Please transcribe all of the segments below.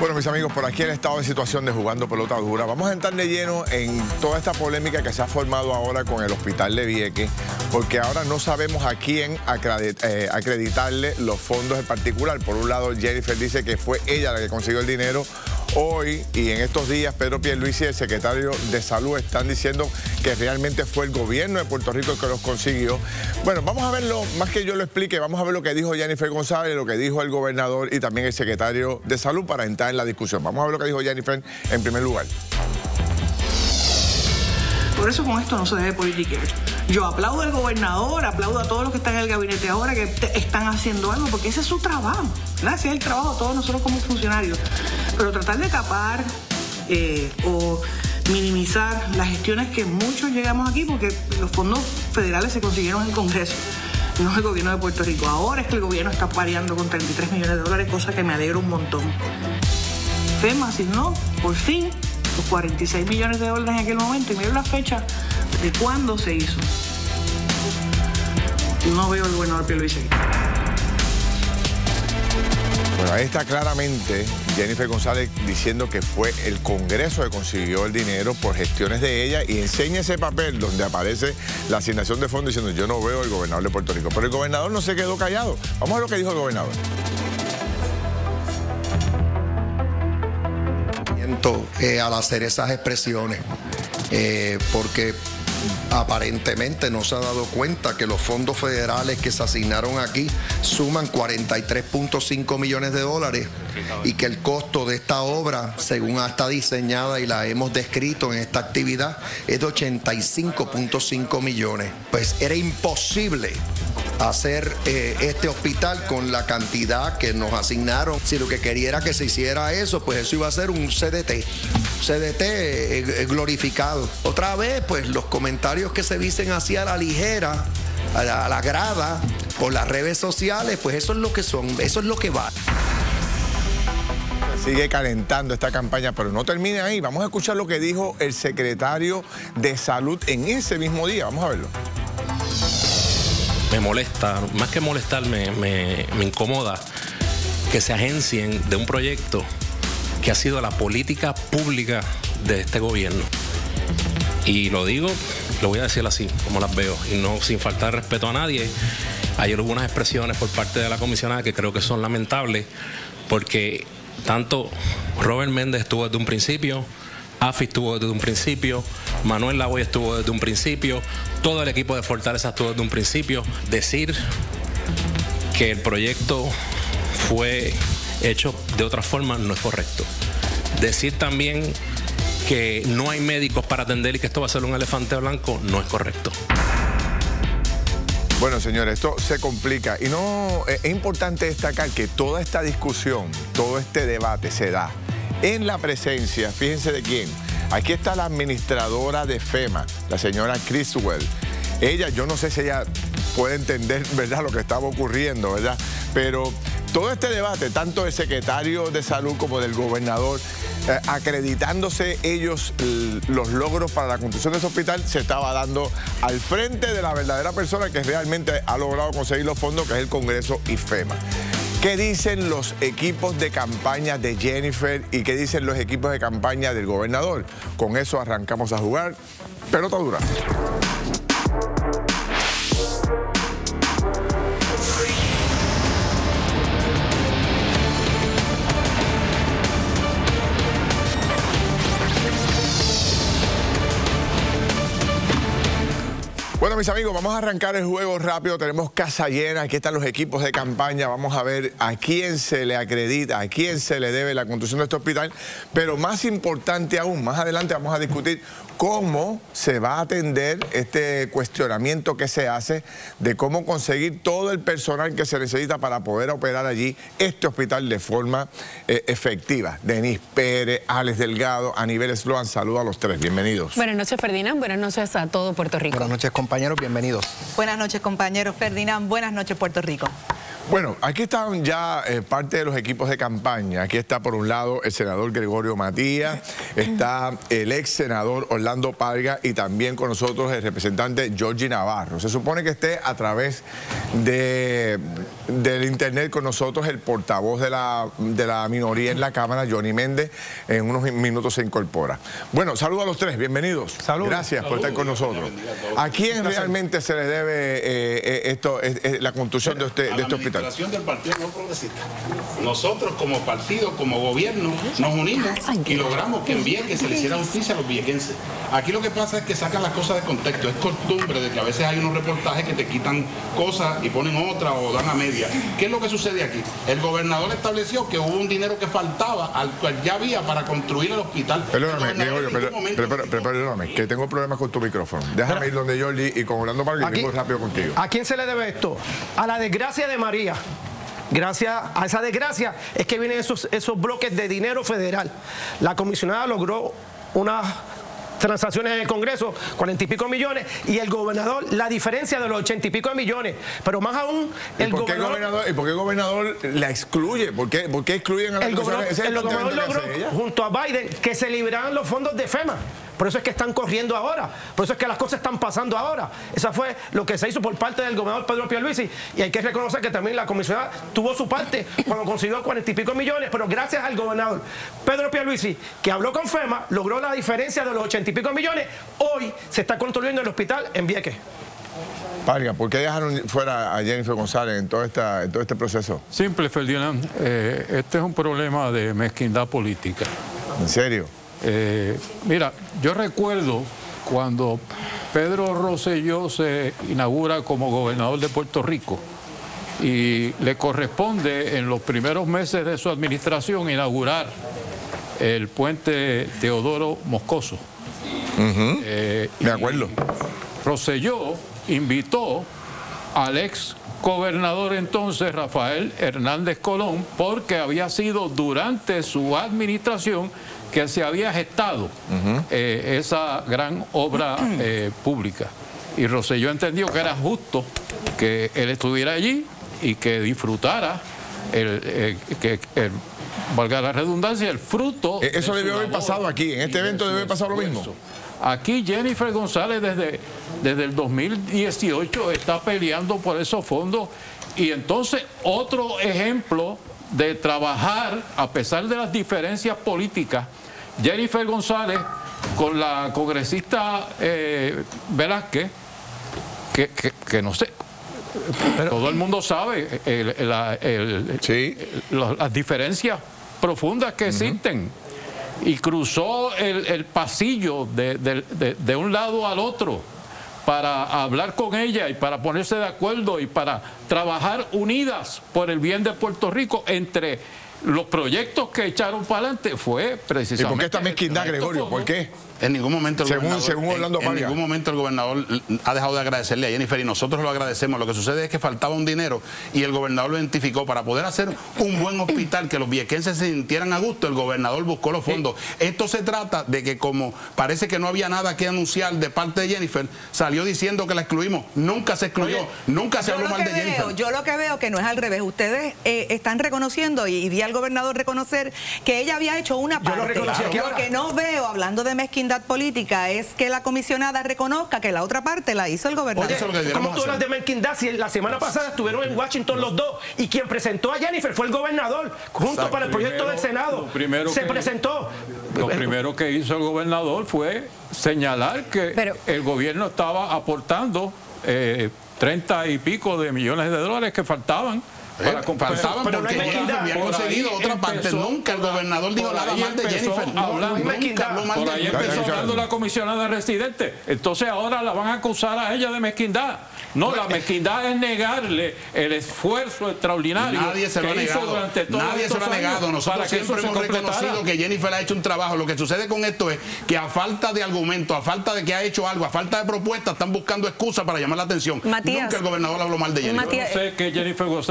Bueno, mis amigos, por aquí el estado de situación de Jugando Pelota Dura. Vamos a entrar de lleno en toda esta polémica que se ha formado ahora con el hospital de Vieques, porque ahora no sabemos a quién acreditarle los fondos en particular. Por un lado, Jennifer dice que fue ella la que consiguió el dinero. Hoy y en estos días, Pedro Pierluisi y el secretario de Salud están diciendo que realmente fue el gobierno de Puerto Rico el que los consiguió. Bueno, vamos a verlo, más que yo lo explique, vamos a ver lo que dijo Jennifer González, lo que dijo el gobernador y también el secretario de Salud para entrar en la discusión. Vamos a ver lo que dijo Jennifer en primer lugar. Por eso con esto no se debe politiquear. Yo aplaudo al gobernador, aplaudo a todos los que están en el gabinete ahora que están haciendo algo, porque ese es su trabajo, ¿verdad? Ese es el trabajo de todos nosotros como funcionarios. Pero tratar de tapar o minimizar las gestiones que muchos llegamos aquí, porque los fondos federales se consiguieron en el Congreso, no es el gobierno de Puerto Rico. Ahora es que el gobierno está pareando con 33 millones de dólares, cosa que me alegra un montón. FEMA asignó, por fin, los 46 millones de dólares en aquel momento, y miren la fecha de cuándo se hizo. No veo al gobernador Pierluisi. Bueno, ahí está claramente Jennifer González diciendo que fue el Congreso que consiguió el dinero por gestiones de ella, y enseña ese papel donde aparece la asignación de fondos diciendo yo no veo al gobernador de Puerto Rico. Pero el gobernador no se quedó callado. Vamos a ver lo que dijo el gobernador. Al hacer esas expresiones, porque aparentemente no se ha dado cuenta que los fondos federales que se asignaron aquí suman 43.5 millones de dólares y que el costo de esta obra, según está diseñada y la hemos descrito en esta actividad, es de 85.5 millones. Pues era imposible hacer este hospital con la cantidad que nos asignaron. Si lo que quería era que se hiciera eso, pues eso iba a ser un CDT glorificado. Otra vez, pues los comentarios que se dicen así a la ligera, a la grada, por las redes sociales, pues eso es lo que son, eso es lo que va. Sigue calentando esta campaña, pero no termina ahí. Vamos a escuchar lo que dijo el secretario de Salud en ese mismo día. Vamos a verlo. Me molesta, más que molestarme, me incomoda que se agencien de un proyecto que ha sido la política pública de este gobierno. Y lo digo, lo voy a decir así, como las veo, y no sin faltar respeto a nadie. Ayer hubo unas expresiones por parte de la comisionada que creo que son lamentables, porque tanto Robert Méndez estuvo desde un principio, AFI estuvo desde un principio, Manuel Lavoy estuvo desde un principio, todo el equipo de Fortaleza estuvo desde un principio. Decir que el proyecto fue hecho de otra forma no es correcto. Decir también que no hay médicos para atender y que esto va a ser un elefante blanco no es correcto. Bueno, señores, esto se complica y no es importante destacar que toda esta discusión, todo este debate se da en la presencia, fíjense de quién. Aquí está la administradora de FEMA, la señora Criswell. Ella, yo no sé si ella puede entender, ¿verdad?, lo que estaba ocurriendo, ¿verdad? Pero todo este debate, tanto del secretario de Salud como del gobernador, acreditándose ellos los logros para la construcción de ese hospital, se estaba dando al frente de la verdadera persona que realmente ha logrado conseguir los fondos, que es el Congreso y FEMA. ¿Qué dicen los equipos de campaña de Jennifer y qué dicen los equipos de campaña del gobernador? Con eso arrancamos a jugar Pelota Dura. Bueno, mis amigos, vamos a arrancar el juego rápido. Tenemos casa llena, aquí están los equipos de campaña. Vamos a ver a quién se le acredita, a quién se le debe la construcción de este hospital. Pero más importante aún, más adelante vamos a discutir cómo se va a atender este cuestionamiento que se hace de cómo conseguir todo el personal que se necesita para poder operar allí este hospital de forma efectiva. Denis Pérez, Alex Delgado, Aníbal Sloan, saludos a los tres, bienvenidos. Buenas noches, Ferdinand, buenas noches a todo Puerto Rico. Buenas noches, compañeros, bienvenidos. Buenas noches, compañeros. Ferdinand, buenas noches, Puerto Rico. Bueno, aquí están ya parte de los equipos de campaña. Aquí está por un lado el senador Gregorio Matías, está el ex senador Orlando Parga y también con nosotros el representante Georgie Navarro. Se supone que esté a través del internet con nosotros el portavoz de la minoría en la Cámara, Johnny Méndez. En unos minutos se incorpora. Bueno, saludos a los tres, bienvenidos. Saludos. Gracias por estar con nosotros. ¿A quién realmente se le debe la construcción de este hospital? Del Partido No Progresista. Nosotros como partido, como gobierno, nos unimos y logramos que en Vieques se le hiciera justicia a los viequenses. Aquí lo que pasa es que sacan las cosas de contexto. Es costumbre de que a veces hay unos reportajes que te quitan cosas y ponen otra o dan a media. ¿Qué es lo que sucede aquí? El gobernador estableció que hubo un dinero que faltaba, al cual ya había para construir el hospital. Perdóname, perdóname, que tengo problemas con tu micrófono. Déjame ir donde Jordi y con Orlando Parga y vengo rápido contigo. ¿A quién se le debe esto? A la desgracia de María. Gracias a esa desgracia es que vienen esos bloques de dinero federal. La comisionada logró unas transacciones en el Congreso, 40 y pico millones, y el gobernador, la diferencia de los 80 y pico de millones. Pero más aún, ¿Y por qué el gobernador la excluye? ¿Por qué excluyen a la comisionada? El gobernador logró, junto a Biden, que se liberaran los fondos de FEMA. Por eso es que están corriendo ahora, por eso es que las cosas están pasando ahora. Eso fue lo que se hizo por parte del gobernador Pedro Pierluisi, y hay que reconocer que también la comisionada tuvo su parte cuando consiguió 40 y pico millones, pero gracias al gobernador Pedro Pierluisi, que habló con FEMA, logró la diferencia de los 80 y pico millones. Hoy se está construyendo el hospital en Vieques. Parga, ¿por qué dejaron fuera a Jennifer González en todo este proceso? Simple, Ferdinand. Este es un problema de mezquindad política. ¿En serio? Mira, yo recuerdo cuando Pedro Rosselló se inaugura como gobernador de Puerto Rico y le corresponde en los primeros meses de su administración inaugurar el puente Teodoro Moscoso. Me acuerdo. Rosselló invitó al ex gobernador entonces Rafael Hernández Colón, porque había sido durante su administración que se había gestado esa gran obra pública. Y Rosselló entendió que era justo que él estuviera allí y que disfrutara, valga la redundancia, el fruto. Eso debió haber pasado aquí, en este evento debió haber pasado lo mismo. Aquí Jennifer González desde el 2018 está peleando por esos fondos, y entonces otro ejemplo de trabajar a pesar de las diferencias políticas. Jennifer González con la congresista Velázquez, que no sé, pero todo el mundo sabe las diferencias profundas que existen, y cruzó el pasillo de un lado al otro para hablar con ella y para ponerse de acuerdo y para trabajar unidas por el bien de Puerto Rico. Entre los proyectos que echaron para adelante fue precisamente... ¿Y por qué esta mezquindad, Gregorio? ¿Por qué? En ningún momento según Orlando Parga, en ningún momento el gobernador ha dejado de agradecerle a Jennifer, y nosotros lo agradecemos. Lo que sucede es que faltaba un dinero y el gobernador lo identificó para poder hacer un buen hospital, que los viequenses se sintieran a gusto. El gobernador buscó los fondos. Esto se trata de que, como parece que no había nada que anunciar de parte de Jennifer, salió diciendo que la excluimos. Nunca se excluyó, nunca se habló mal de Jennifer. Yo lo que veo que no es al revés. Ustedes están reconociendo, y vi al gobernador reconocer que ella había hecho una parte. Lo que no veo, hablando de mezquindad política, es que la comisionada reconozca que la otra parte la hizo el gobernador. Oye, ¿cómo tú hablas de mezquindad si la semana pasada estuvieron en Washington los dos, y quien presentó a Jennifer fue el gobernador, junto para el proyecto del Senado? Se presentó. Lo primero que hizo el gobernador fue señalar que el gobierno estaba aportando 30 y pico de millones de dólares que faltaban. Faltaban porque había conseguido otra parte. Nunca el gobernador dijo nada mal de Jennifer. Nunca habló mal de Jennifer. Por ahí empezó hablando la comisionada residente. Entonces ahora la van a acusar a ella de mezquindad. No, la mezquindad es negarle el esfuerzo extraordinario que hizo durante todos estos años. Nadie se lo ha negado. Nosotros siempre hemos reconocido que Jennifer ha hecho un trabajo. Lo que sucede con esto es que a falta de argumentos, a falta de que ha hecho algo, a falta de propuestas, están buscando excusas para llamar la atención. Matías, nunca el gobernador habló mal de Jennifer. Yo no sé que Jennifer González necesita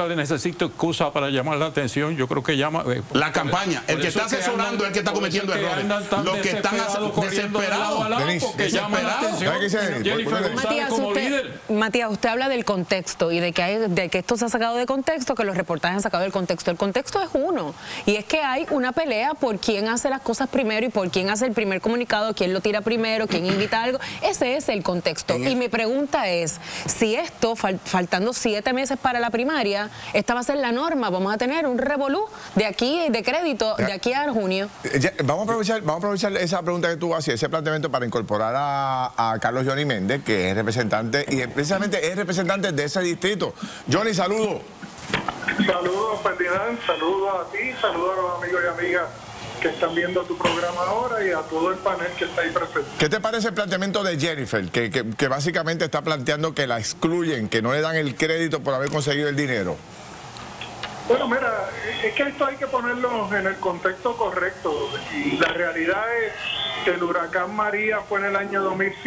necesito excusa para llamar la atención. Yo creo que llama... la campaña. El que está asesorando es el que está cometiendo errores. Los que están desesperados. Porque llaman la atención. Jennifer González como líder. Matías, usted habla del contexto y de que esto se ha sacado de contexto, que los reportajes han sacado del contexto. El contexto es uno. Y es que hay una pelea por quién hace las cosas primero y por quién hace el primer comunicado, quién lo tira primero, quién invita algo. Ese es el contexto. Y mi pregunta es, si esto, faltando 7 meses para la primaria, esta va a ser la norma, vamos a tener un revolú de aquí, de crédito, de aquí a junio. Vamos a aprovechar esa pregunta que tú haces, ese planteamiento para incorporar a Carlos Johnny Méndez, que es representante, y precisamente es representante de ese distrito. Johnny, saludos. Saludos, Ferdinand, saludos a ti, saludos a los amigos y amigas que están viendo tu programa ahora y a todo el panel que está ahí presente. ¿Qué te parece el planteamiento de Jennifer, que básicamente está planteando que la excluyen, que no le dan el crédito por haber conseguido el dinero? Bueno, mira, es que esto hay que ponerlo en el contexto correcto, y la realidad es que el huracán María fue en el año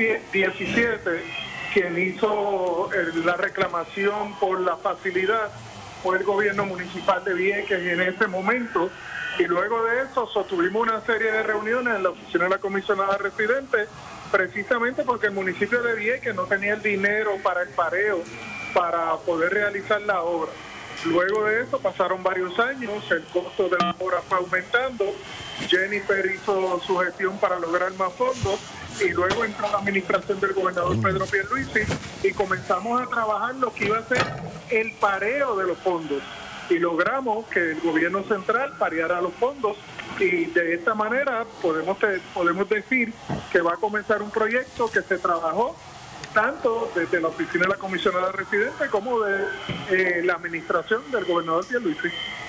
2017 quien hizo la reclamación por la facilidad, fue el gobierno municipal de Vieques en ese momento, y luego de eso sostuvimos una serie de reuniones en la oficina de la comisionada residente, precisamente porque el municipio de Vieques no tenía el dinero para el pareo para poder realizar la obra. Luego de eso pasaron varios años, el costo de la obra fue aumentando, Jennifer hizo su gestión para lograr más fondos y luego entró la administración del gobernador Pedro Pierluisi y comenzamos a trabajar lo que iba a ser el pareo de los fondos y logramos que el gobierno central pareara los fondos y de esta manera podemos decir que va a comenzar un proyecto que se trabajó tanto desde la oficina de la comisionada residente como de la administración del gobernador Pierluisi.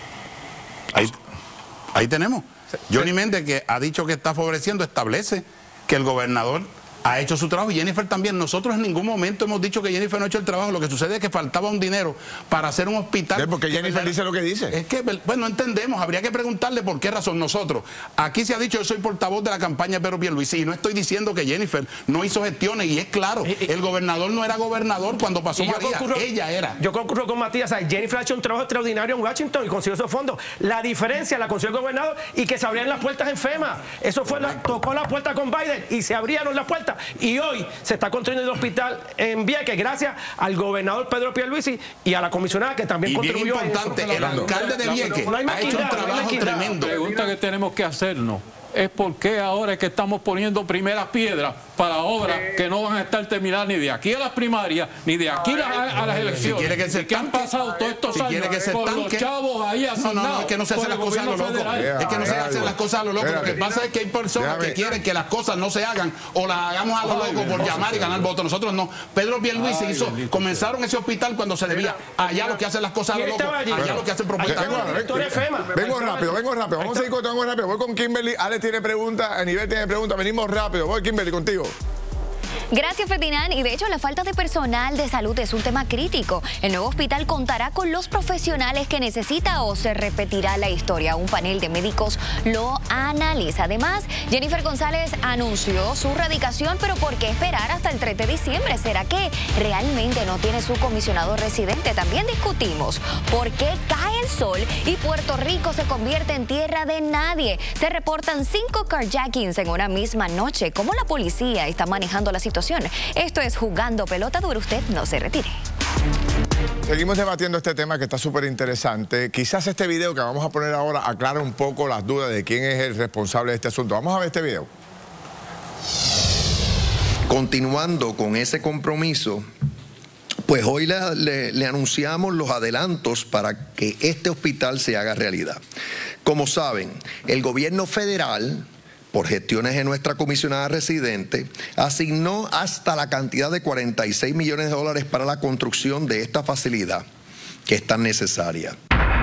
Ahí tenemos. Johnny Méndez, que ha dicho que está favoreciendo, establece que el gobernador ha hecho su trabajo y Jennifer también. Nosotros en ningún momento hemos dicho que Jennifer no ha hecho el trabajo. Lo que sucede es que faltaba un dinero para hacer un hospital. Porque Jennifer dice lo que dice. Es que, bueno, no entendemos. Habría que preguntarle por qué razón. Nosotros, aquí se ha dicho, yo soy portavoz de la campaña de Pedro Pierluisi y no estoy diciendo que Jennifer no hizo gestiones y es claro, el gobernador no era gobernador cuando pasó María, ella era. Yo concurro con Matías, Jennifer ha hecho un trabajo extraordinario en Washington y consiguió esos fondos. La diferencia la consiguió el gobernador y que se abrían las puertas en FEMA. Eso fue, tocó la puerta con Biden y se abrieron las puertas. Y hoy se está construyendo el hospital en Vieques gracias al gobernador Pedro Pierluisi y a la comisionada que también contribuyó. Bien importante, el alcalde de Vieques ha hecho un trabajo tremendo. La pregunta que tenemos que hacernos es por qué ahora es que estamos poniendo primeras piedras para obras que no van a estar terminadas ni de aquí a las primarias, ni de aquí a las elecciones. Si quiere que se que han pasado todos estos años con los chavos ahí asignados. No, es que no se hacen las cosas a lo loco. Es que no se hacen las cosas a lo loco. Lo que pasa es que hay personas que quieren que las cosas no se hagan o las hagamos a lo loco por llamar y ganar votos. Nosotros no. Pedro Pierluisi comenzaron ese hospital cuando se debía. Allá los que hacen las cosas a lo loco. Allá los que hacen propuestas. Vengo rápido. Vamos a ir rápido. Voy con Kimberly. Alex tiene preguntas, Aníbal tiene preguntas. Venimos rápido. Voy, Kimberly, contigo. Gracias, Ferdinand. Y de hecho, la falta de personal de salud es un tema crítico. El nuevo hospital contará con los profesionales que necesita o se repetirá la historia. Un panel de médicos lo analiza. Además, Jennifer González anunció su radicación, pero ¿por qué esperar hasta el 3 de diciembre? ¿Será que realmente no tiene su comisionado residente? También discutimos por qué cae el sol y Puerto Rico se convierte en tierra de nadie. Se reportan 5 carjackings en una misma noche. ¿Cómo la policía está manejando la situación? Esto es Jugando Pelota Dura. Usted no se retire. Seguimos debatiendo este tema que está súper interesante. Quizás este video que vamos a poner ahora aclara un poco las dudas de quién es el responsable de este asunto. Vamos a ver este video. Continuando con ese compromiso, pues hoy le anunciamos los adelantos para que este hospital se haga realidad. Como saben, el gobierno federal, por gestiones de nuestra comisionada residente, asignó hasta la cantidad de $46 millones para la construcción de esta facilidad, que es tan necesaria.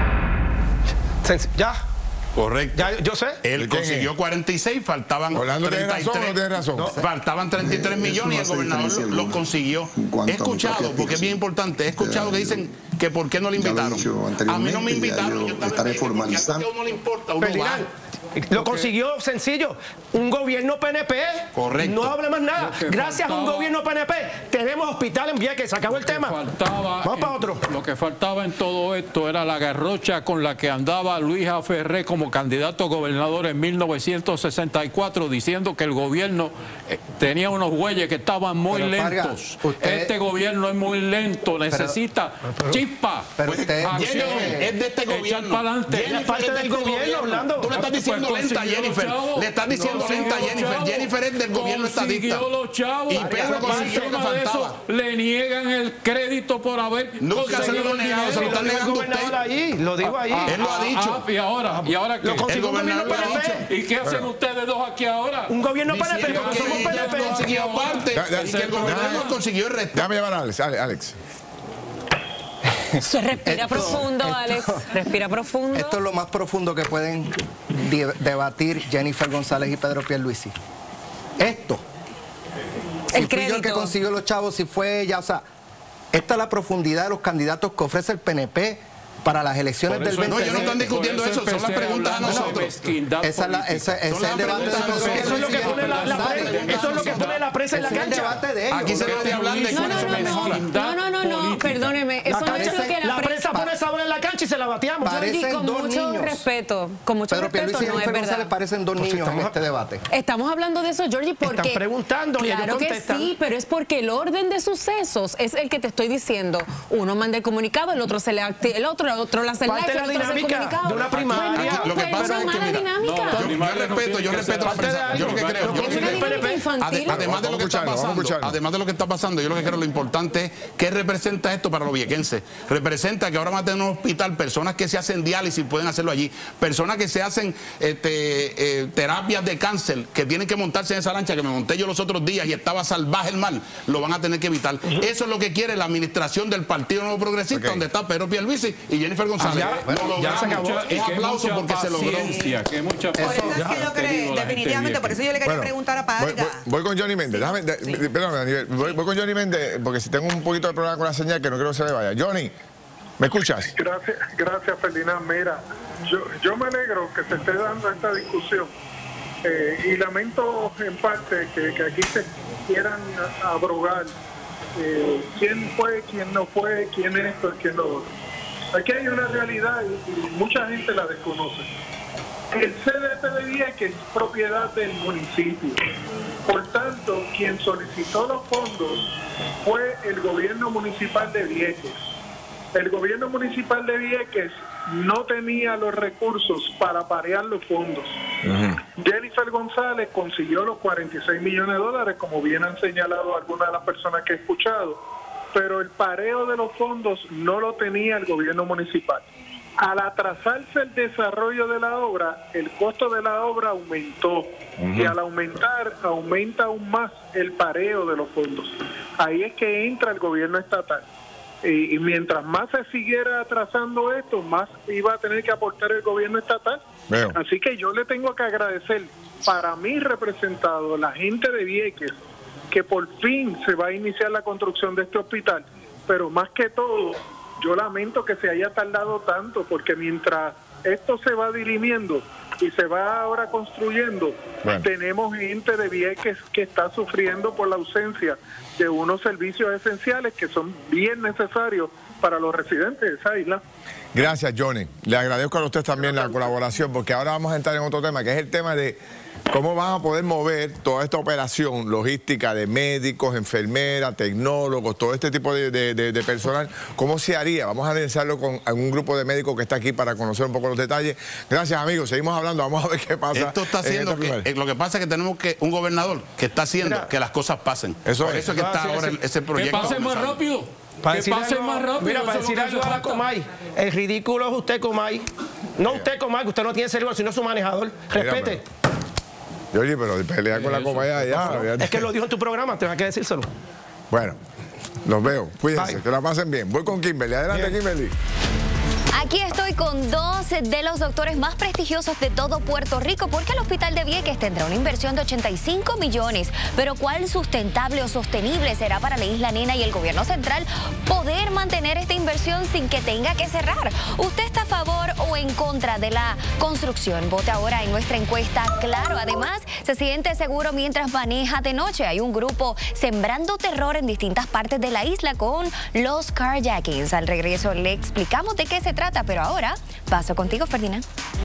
¿Ya? Correcto. Ya, yo sé. Él consiguió 46, faltaban 33. Faltaban 33 millones y el gobernador lo consiguió. He escuchado, porque es bien importante, he escuchado que dicen que por qué no le invitaron. A mí no me invitaron. Yo estaré formalizando. A uno le importa, uno va. Lo consiguió sencillo. Un gobierno PNP. Correcto. No hable más nada. Gracias a un gobierno PNP tenemos hospital en Vieques. Se acabó el tema. Vamos para otro. Lo que faltaba en todo esto era la garrocha con la que andaba Luis A. Ferré como candidato a gobernador en 1964, diciendo que el gobierno tenía unos bueyes que estaban muy lentos. Este gobierno es muy lento, necesita chispa. Pero usted es de este gobierno. Es parte del gobierno, Orlando. Tú le estás diciendo lenta a Jennifer. Le estás diciendo lenta a Jennifer. Jennifer es del gobierno estadista. Y Pedro consiguió lo que faltaba. Le niegan el crédito por haber nunca se lo han negado, se lo están negando usted. Ahí, lo digo ahí. Él lo ha dicho. ¿Y ahora qué? El gobernador lo ha dicho. ¿Y qué hacen ustedes dos aquí ahora? Un gobierno PNP, pero no somos PNP. Consiguió parte y que el gobernador consiguió el resto. Déjame llamar a Alex. Respira profundo, Alex. Respira profundo. Esto es lo más profundo que pueden debatir Jennifer González y Pedro Pierluisi. Esto. Si fui yo el que consiguió los chavos, si fue ella, o sea, esta es la profundidad de los candidatos que ofrece el PNP para las elecciones del 2020. No, ellos no están discutiendo eso, son las preguntas a nosotros. Ese es el debate de nosotros. Eso es lo que pone la prensa en la cancha. Aquí se debe hablar de cuáles son las mejoras. No, perdóneme. Eso no es lo que la prensa pone esa bola en la cancha y se la bateamos. Con mucho respeto, Pedro Pierluisi y Jennifer González parecen dos niños en este debate. Estamos hablando de eso, Georgie, porque... Están preguntando y ellos contestan. Que sí, pero es porque el orden de sucesos es el que te estoy diciendo. Uno manda el comunicado, el otro se le activa, el otro la hace live, parte de la dinámica de una primaria. Lo que pasa es que yo respeto la prensa. Yo lo que creo, además de lo que está pasando, yo lo que creo, lo importante es qué representa esto para los viequenses. Representa que ahora van a tener un hospital, personas que se hacen diálisis pueden hacerlo allí, personas que se hacen terapias de cáncer, que tienen que montarse en esa lancha que me monté yo los otros días y estaba salvaje el mar, lo van a tener que evitar. Eso es lo que quiere la administración del Partido Nuevo Progresista, donde está Pedro Pierluisi y Jennifer González. Ya se acabó. Es aplauso porque se logró. Definitivamente, por eso yo le quería preguntar a Parga. Voy con Johnny Méndez. Perdón, voy con Johnny Méndez, porque si tengo un poquito de problema con la señal, que no quiero que se me vaya. Johnny, ¿me escuchas? Gracias, Ferdinand. Mira, yo me alegro que se esté dando esta discusión y lamento en parte que aquí se quieran abrogar quién fue, quién no fue, quién esto, quién lo otro. Aquí hay una realidad y mucha gente la desconoce. El CDT de Vieques es propiedad del municipio. Por tanto, quien solicitó los fondos fue el gobierno municipal de Vieques. El gobierno municipal de Vieques no tenía los recursos para parear los fondos. Jennifer González consiguió los 46 millones de dólares, como bien han señalado algunas de las personas que he escuchado, pero el pareo de los fondos no lo tenía el gobierno municipal. Al atrasarse el desarrollo de la obra, el costo de la obra aumentó y al aumentar, aumenta aún más el pareo de los fondos. Ahí es que entra el gobierno estatal. Y mientras más se siguiera atrasando esto, más iba a tener que aportar el gobierno estatal. Así que yo le tengo que agradecer para mi representado, la gente de Vieques, que por fin se va a iniciar la construcción de este hospital, pero más que todo, yo lamento que se haya tardado tanto, porque mientras esto se va dirimiendo y se va ahora construyendo, tenemos gente de Vieques que está sufriendo por la ausencia de unos servicios esenciales que son bien necesarios para los residentes de esa isla. Gracias, Johnny. Le agradezco a usted también la colaboración, porque ahora vamos a entrar en otro tema, que es el tema de cómo van a poder mover toda esta operación logística de médicos, enfermeras, tecnólogos, todo este tipo de personal. ¿Cómo se haría? Vamos a analizarlo con algún grupo de médicos que está aquí para conocer un poco los detalles. Gracias, amigos. Seguimos hablando. Vamos a ver qué pasa. Esto está haciendo lo que pasa es que tenemos un gobernador que está haciendo que las cosas pasen. Por eso es que está ahora ese proyecto. Que pase más rápido. Para decir algo a la Comay, el ridículo es usted, Comay. No usted, Comay, que usted no tiene cerebro, sino su manejador. Respete. Oye, pero pelea con la Comay allá. Es que lo dijo en tu programa, tengo que decírselo. Bueno, los veo. Cuídense, que la pasen bien. Voy con Kimberly. Adelante, Kimberly. Aquí estoy con dos de los doctores más prestigiosos de todo Puerto Rico, porque el Hospital de Vieques tendrá una inversión de 85 millones. Pero ¿cuál sustentable o sostenible será para la Isla Nena y el gobierno central poder mantener esta inversión sin que tenga que cerrar? ¿Usted está a favor o o en contra de la construcción? Vote ahora en nuestra encuesta Claro. Además, se siente seguro mientras maneja de noche. Hay un grupo sembrando terror en distintas partes de la isla con los carjackings. Al regreso le explicamos de qué se trata, pero ahora paso contigo, Ferdinand.